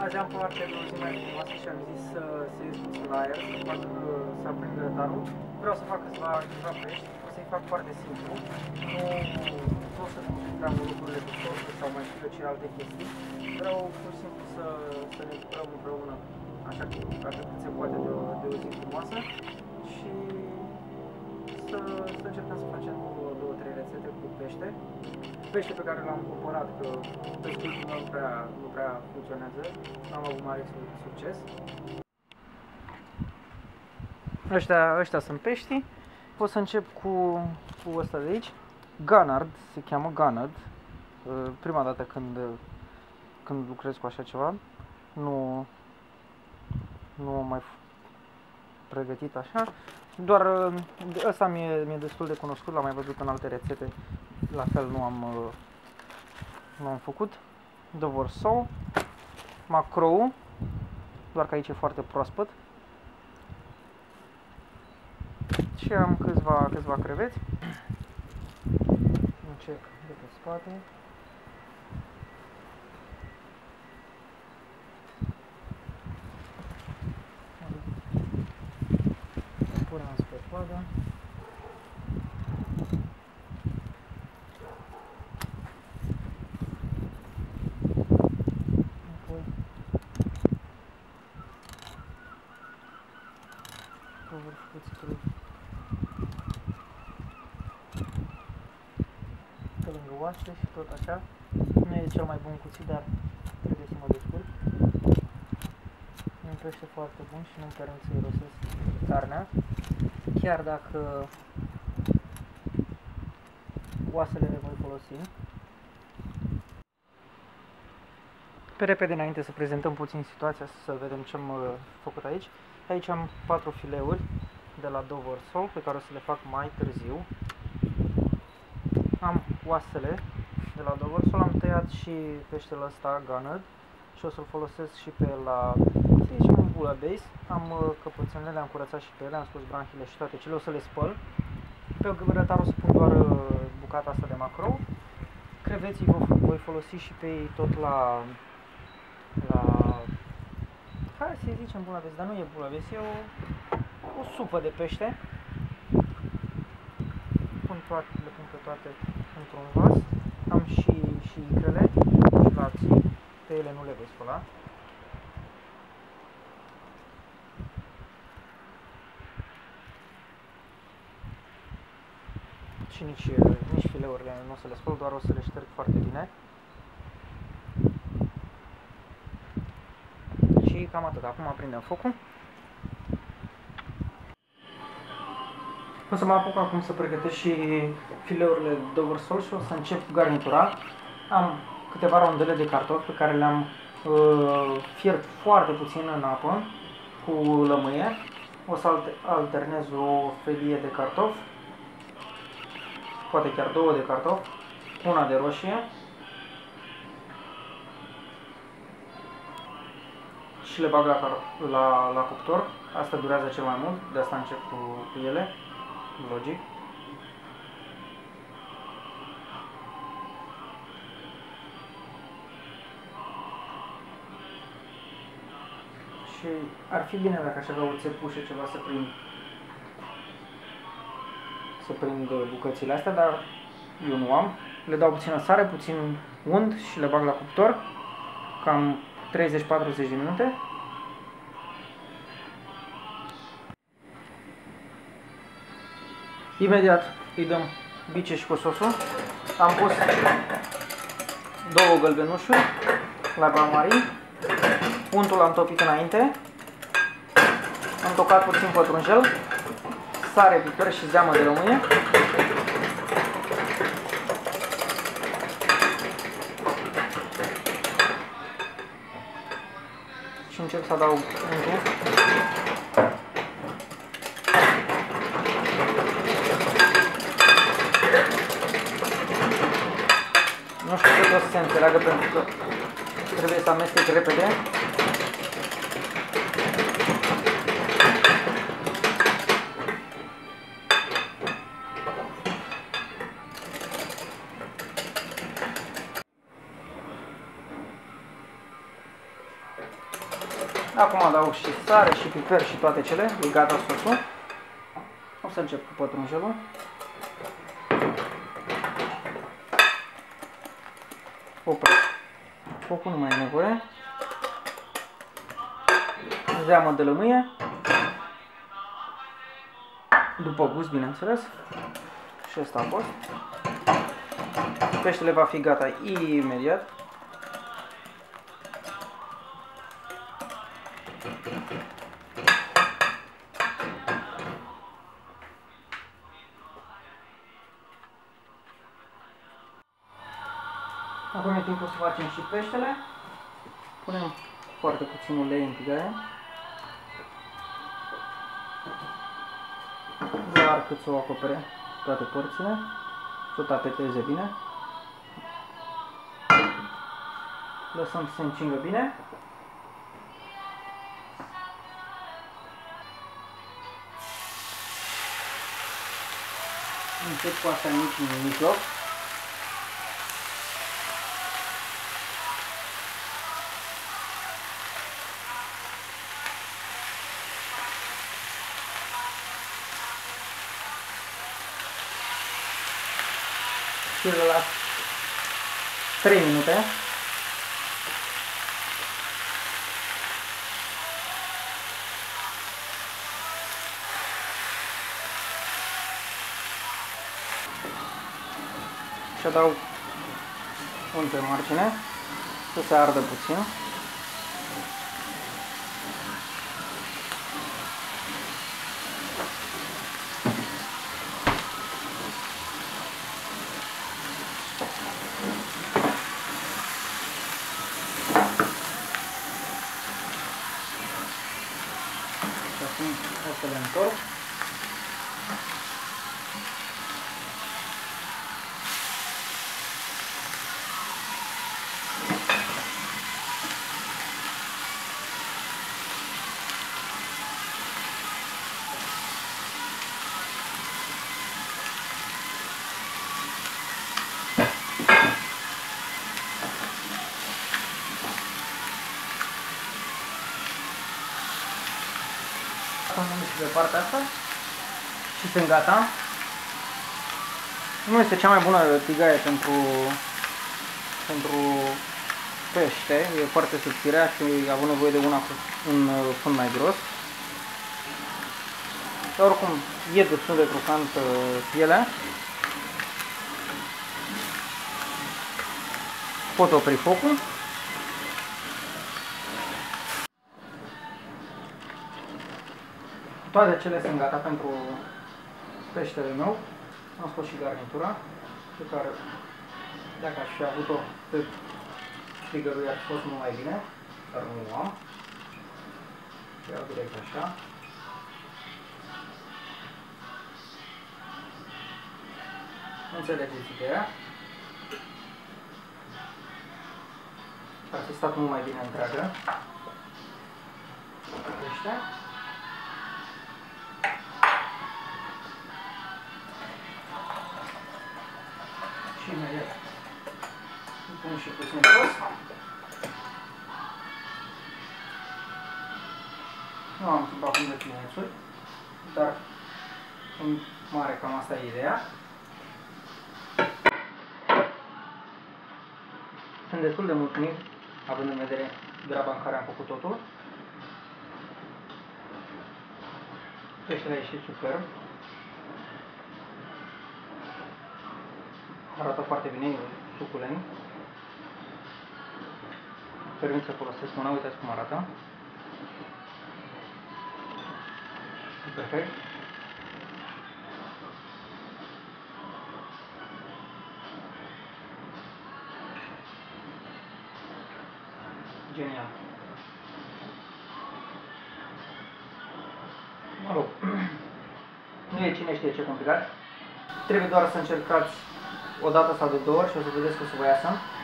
Azi am foarte de o zi mai frumoasă și am zis să ies puțin la aer, să aprind grătarul. Vreau să fac câțiva pești, o să-i fac foarte simplu. Nu o să complic prea mult lucrurile cu sosuri sau mai știu eu ce alte chestii. Vreau pur și simplu să ne bucurăm împreună, așa cât se poate de o zi frumoasă și să încercăm să facem două, trei rețete cu pește. Pește pe care l-am cumpărat, că pescuitul nu prea funcționează, n-am avut mare succes. Ăștia sunt peștii. O să încep cu ăsta de aici. Gunard, se cheamă Gunard. Prima dată când lucrez cu așa ceva. Nu am mai pregătit așa. Doar ăsta mi-e destul de cunoscut, l-am mai văzut în alte rețete. La fel nu am făcut. Doversou, macrou, doar că aici e foarte proaspăt. Și am câțiva creveți. Încep de pe spate. Punem spre coadă. Cuțitul pe lângă oase și tot așa. Nu e cel mai bun cuțit, dar trebuie să mă descurc. Mi-mi pește foarte bun și nu-mi permit să irosesc carnea, chiar dacă oasele le voi folosi. Pe repede, înainte să prezentăm puțin situația, să vedem ce am făcut aici. Aici am 4 fileuri de la Doversou, pe care o să le fac mai târziu. Am oasele de la Doversou, am tăiat și peștele ăsta, Gunard, și o să-l folosesc și pe la, să zicem, bouillabaisse. Am căpățânele, le-am curățat și pe ele, am scos branchile și toate cele, o să le spăl. Pe grătar o să pun doar bucata asta de macrou. Creveții voi folosi și pe ei tot la hai să zicem bouillabaisse, dar nu e bouillabaisse, e o supă de pește. Le pun pe toate într-un vas. Am și icrele și lapții, pe ele nu le voi spăla. Și nici fileurile nu o să le spăl, doar o să le șterg foarte bine. Și cam atât. Acum aprindem focul. O să mă apuc acum să pregătesc și fileurile Doversou și o să încep cu garnitura. Am câteva rondele de cartofi pe care le-am fiert foarte puțin în apă cu lămâie. O să alternez o felie de cartofi, poate chiar 2 de cartofi, una de roșie și le bag la cuptor. Asta durează cel mai mult, de asta încep cu ele, logic. Și ar fi bine dacă aș avea o țepușă, ceva să prind bucățile astea, dar eu nu am. Le dau puțină sare, puțin unt și le bag la cuptor, cam 30-40 de minute. Imediat îi dăm bice și cu sosul. Am pus 2 gălbenușuri la bain-marie. Untul l-am topit înainte. Am tocat puțin pătrunjel, sare, piper și zeamă de lămâie. Și încep să adaug untul. Nu știu cât o să se înțeleagă pentru că trebuie să amestec repede. Acum adaug și sare și piper și toate cele. E gata sosul. O să încep cu pătrunjelul. Opresc focul, nu mai e nevoie. Zeamă de lămâie. După gust, bineînțeles. Și ăsta a fost. Peștele va fi gata imediat. Acum e timpul să facem și peștele. Punem foarte puțin ulei în tigaie. Doar cât să o acopere toate părțile. Să o tapeteze bine. Lăsăm să se încingă bine. Încep cu asta mici în mijloc. Și le las 3 minute. Și adaug unt pe margine să se ardă puțin. Și acum o să le întorc. Acum și pe partea asta și sunt gata. Nu este cea mai bună tigaie pentru pește, e foarte subțire și avut nevoie de una cu un fund mai gros. Dar oricum e destul de crocant pielea. Pot opri focul. Toate cele sunt gata pentru peștele meu. Am scos și garnitura, pe care, dacă aș fi avut-o pe frigărui, ar fi fost mult mai bine, dar nu o am. Iau direct așa. Înțelegeți ideea. Ar fi stat mult mai bine întreagă. Pește. Și imediat îmi pun și puțin sos. Nu am timp acum de pinețuri, dar în mare cam asta e ideea. Sunt destul de mulțumit, având în vedere graba în care am făcut totul. Peștele a ieșit superb. Arată foarte bine, e suculent. Permit să folosesc mâna, uitați cum arată. Perfect. Genial. Mă rog, nu e cine știe ce complicat. Trebuie doar să încercați o dată sau de două ori și o să vedeți că o să vă iasă.